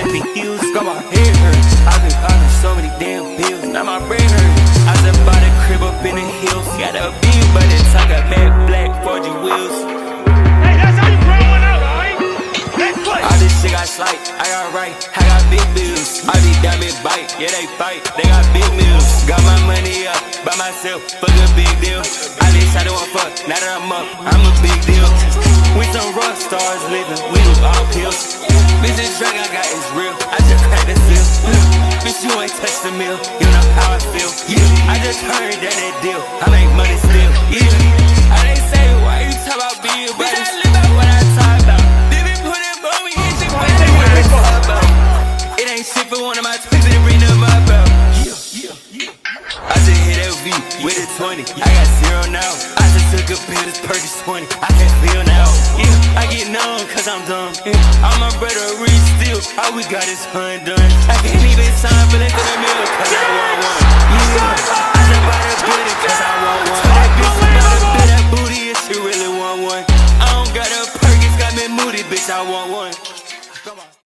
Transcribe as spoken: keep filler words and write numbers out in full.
stepping heels. Got my head hurt. I've been popping so many damn pills. Now my brain hurt. I just bought a crib up in the hills. Got a beam, but it's like a matte black forty wheels. Hey, that's how you roll one out, alright? Let's play. All this shit got slight, I got right, I got big bills. I be down me bite, yeah they fight, they got big meals. Got my money up by myself, fuck a big deal. I just I don't want fuck, now that I'm up, I'm a big deal. We some rock stars living, we do all pills. Bitch, this drink I got is real, I just cracked the seal. Bitch, you ain't touched the meal, you know how I feel. Yeah, I just heard that that deal, I make money still. Yeah, I didn't say why you talk about being, but I live out what I talk about. Baby, put it on me, it's your way that what I talk about. It ain't shit for one of my twins to bring them up out. Yeah, yeah, yeah. I just hit L V with a twenty, I got zero now. I just took a pill, this Perkins twenty, I can't feel now. Yeah, I get numb cause I'm dumb. Yeah, all my brother rich still, all we got is undone. I can't even sign for less than a million.